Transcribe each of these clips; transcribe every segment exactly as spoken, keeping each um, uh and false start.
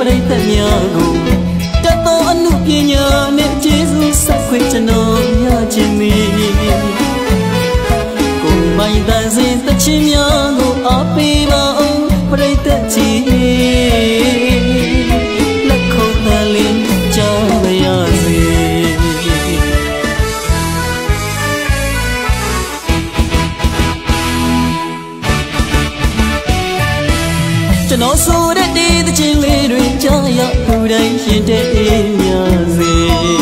ប្រិយតែများကိုតតអនុពញ្ញាနဲ့ကျေးဇူးဆက်ခွင့်ကျွန်တော်ရခြင်းသည်ကိုယ်ပိုင်တန်စင်တခြင်းများကိုအားပေးပါအောင်ប្ရိယကြီးလက်ခုပ်တန်လင်းကြားပါရစေကျွန်တော်ဆိုတဲ့ဒီသချင်းလေးတွေကြားရသူတိုင်းရင်တဲ့အေးများစေ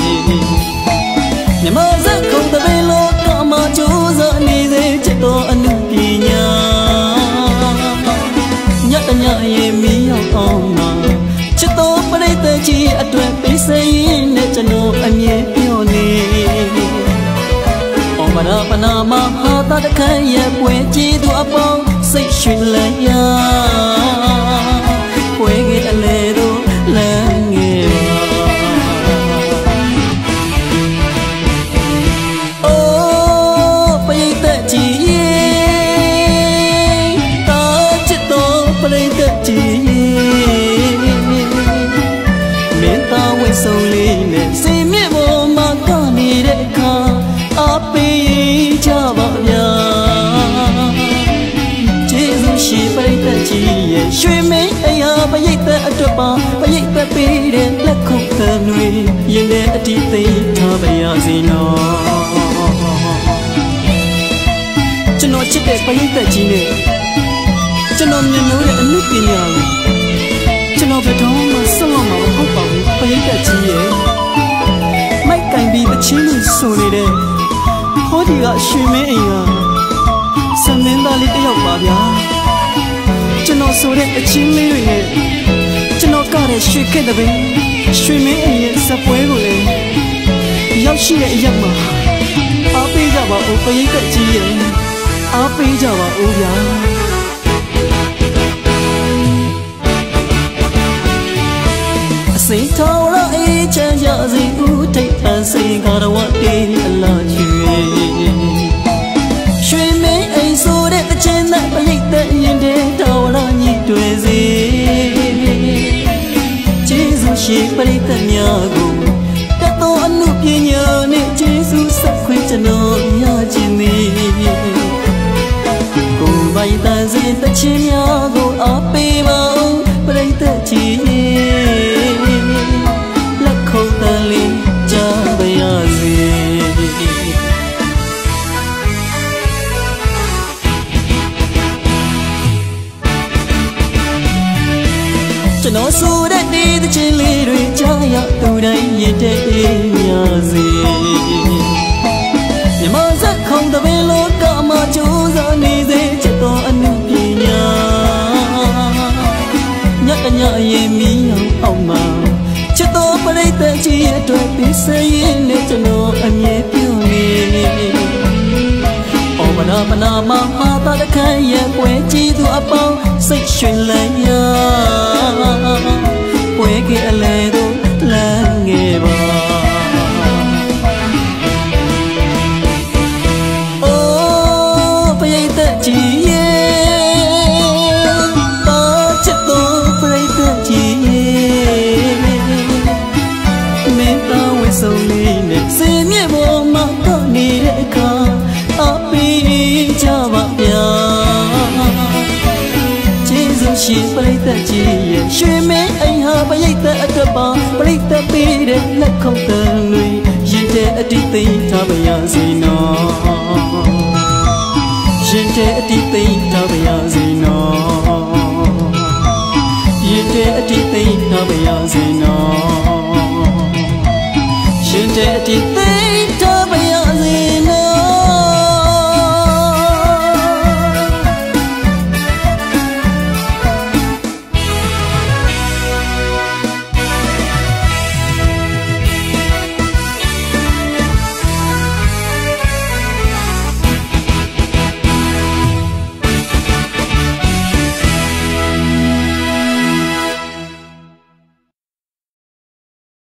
မြမစက်ခုံတပင်လောကမှာကြိုးစားနေစေချစ်တော်အနုပညာညတညရင်မီးရောက်အောင်မှာချစ်တော်ပရိသတ်ကြီးအတွက်ပေးစရင်နဲ့ကျွန်တော်အမြဲပြောနေဩဘာဒပနာမဟာတတခန့်ရဲ့ပွဲကြည့်သူအပေါင်းစိတ်ရွှင်လန်းရာပွဲငယ်အလေတို့လမ်းငယ်ပါအိုးပရိသတ်ကြီးရဲ့တာချစ်တော်ပရိသတ်ကြီးမင်းသားဝိဆုံလေးနဲ့စိတ်မြင့်ပေါ်မှာကနေတဲ့အခါအားပေးကြပါဗျာရှိပရိသတ်ကြီးရဲ့ရွှေမင်းအရာပရိသတ်အတွက်ပါပရိသတ်ပေးတဲ့လက်ခုပ်သံတွေရင်ထဲအတိသိထားပါရစေနော်ကျွန်တော်ချစ်တဲ့ပရိသတ်ကြီးနဲ့ကျွန်တော်မြင်လို့တဲ့အနုပညာကိုကျွန်တော်ဘယ်တော့မှဆုံးမမှာမဟုတ်ပါဘူးပရိသတ်ကြီးရဲ့မိုက်ကင်ပြီးတချင်းလို့ဆိုနေတဲ့ဟောဒီကရွှေမင်းအရာစမင်းသားလေးတယောက်ပါဗျာကျွန်တော်ဆိုတဲ့အချင်းလေးတွေနဲ့ကျွန်တော်ကတဲ့ရွှေခက်တဲ့ပင်ရွှေမင်းအိမ်ရဲ့ဇပွဲကိုလည်းရောက်ရှိတဲ့အရက်မှာအားပေးကြပါဦးပရိသတ်ကြီးရဲ့အားပေးကြပါဦးဗျာအစိမ်းတော်ရအေးချမ်းကြစေဦးထိပ်ပန်းစိန်ကတော့တေးအလားချွေရွှေမင်းအိမ်ဆိုတဲ့အချင်းနဲ့ပရိသတ်ရင်တဲ့တော်ရညီတွေ့စေကျေးဇူးရှင်ပရိသတ်များကိုတတော်အနုပညာနဲ့ကျေးဇူးဆက်ခွင့်ကျွန်တော်ရခြင်းသည်ကိုယ်ပိုင်တန်စင်တခြင်းများကိုအားပေးပါဦးပရိသတ်ကြီးလက်ခုပ်တန်လေးကြားပါရစေကျွန်တော်ဆိုတဲ့ဒီသချင်းလေးတွေကြားရသူတိုင်းရင်တဲ့အေးများစေမြမစက်ခုံတပင်လောကမှာကြိုးစားနေစေချစ်တော်အနုပညာညတညရင်မီးအောင်အောင်မှာချစ်တော်ပရိသတ်ကြီးအတွက်ပေးစရင်နဲ့ကျွန်တော်အမြဲပြောနေဩဘာဒပနာမဟာတတခန့်ရဲ့ပွဲကြည့်သူအပေါင်းစိတ်ရွှင်လန်းရာပွဲကအလေတို့လမ်းငယ်ပါအိုးပရိသတ်ကြီးရဲ့တာချစ်တော်ပရိသတ်ကြီးမင်းသားဝိဆုံလေးနဲ့စင်မြင့်ပေါ်မှာကနေတဲ့အခါအားပေးကြပါဗျာရှိပရိသတ်ကြီးရဲ့ရွှေမင်းအိမ်ဟာပရိသတ်အတွက်ပါပရိသတ်ပေးတဲ့လက်ခုပ်တံတွေရင်ထဲအတိသိထားပါရစေနော်